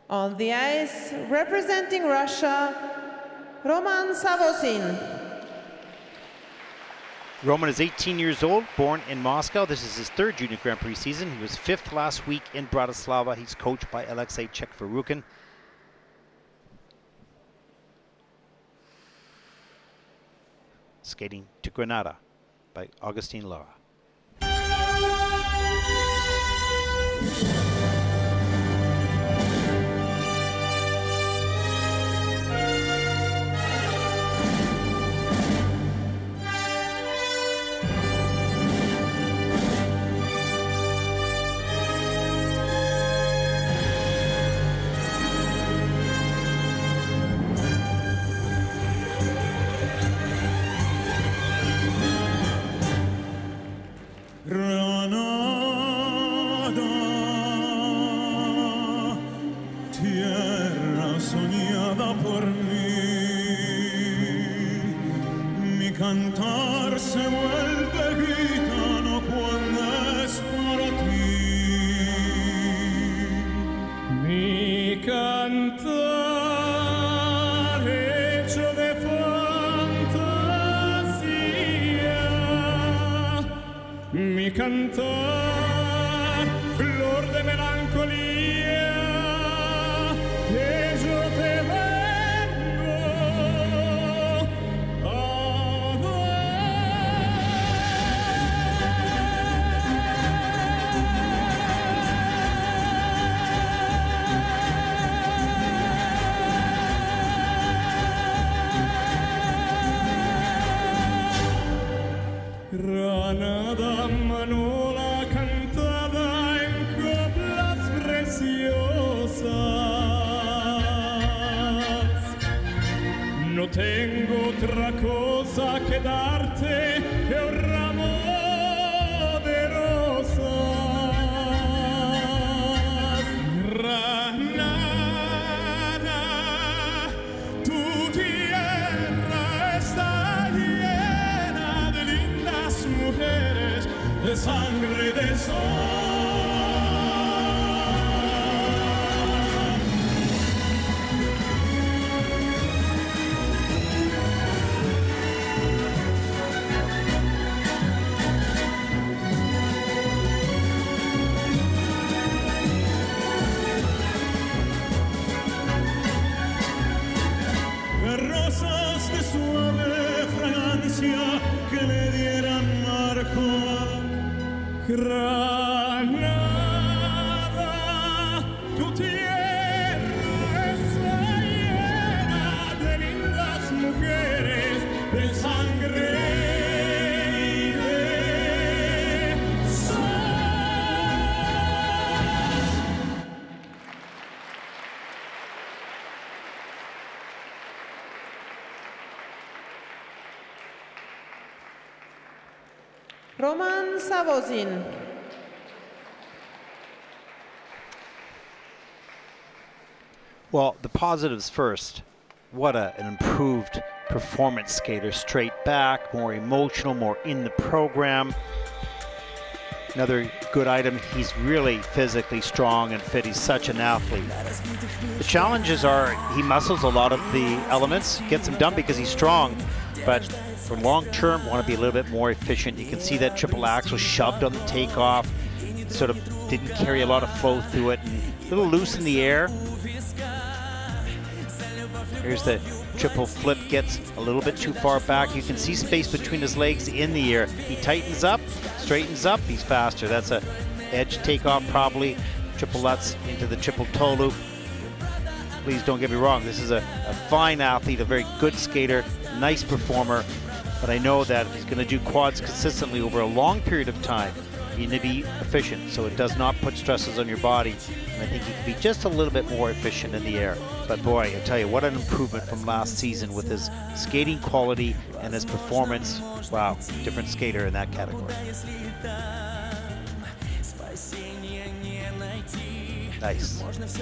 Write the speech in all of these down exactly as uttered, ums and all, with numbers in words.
On the ice, representing Russia, Roman Savosin. Roman is eighteen years old, born in Moscow. This is his third Junior Grand Prix season. He was fifth last week in Bratislava. He's coached by Alexei Czech-Farukin. Skating to Granada by Augustine Lara. Cantar se vuelve gitano cuando es para ti. Mi cantar hecho de fantasía. Mi cantar flor de melancolía que yo te Granada Manola cantada en coplas preciosas. No tengo otra cosa que darte que un ramo de rosas. Granada, tu tierra está mujeres de sangre de sol. De rosas de suave fragancia que le dieran marco. Granada, tu tierra está llena de lindas mujeres de sangre y de Roman Savosin. Well, the positives first. What a, an improved performance skater. Straight back, more emotional, more in the program. Another good item, he's really physically strong and fit. He's such an athlete. The challenges are he muscles a lot of the elements, gets them done because he's strong, but for long term, want to be a little bit more efficient. You can see that triple axel shoved on the takeoff, sort of didn't carry a lot of flow through it, and a little loose in the air. Here's the triple flip, gets a little bit too far back. You can see space between his legs in the air. He tightens up, straightens up, he's faster. That's a edge takeoff probably. Triple Lutz into the triple toe loop. Please don't get me wrong, this is a, a fine athlete, a very good skater, nice performer, but I know that if he's going to do quads consistently over a long period of time, you need to be efficient so it does not put stresses on your body, and I think he can be just a little bit more efficient in the air. But boy, I tell you, what an improvement from last season with his skating quality and his performance. Wow, different skater in that category. Nice.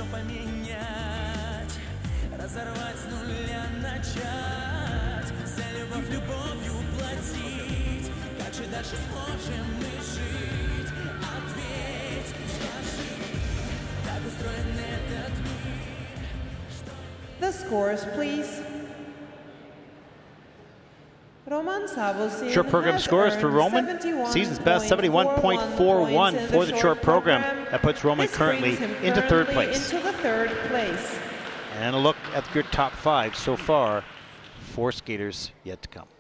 Разорвать с нуля начать, за любовь любовью платить. Как же дальше сможем мы жить? Ответь, скажи, как устроен этот мир? scores, please. Roman Savosin Short program scores for Roman. Season's best seventy-one point four one for the short program. That puts Roman currently into third place. Into the third place. And a look at your top five so far. Four skaters yet to come.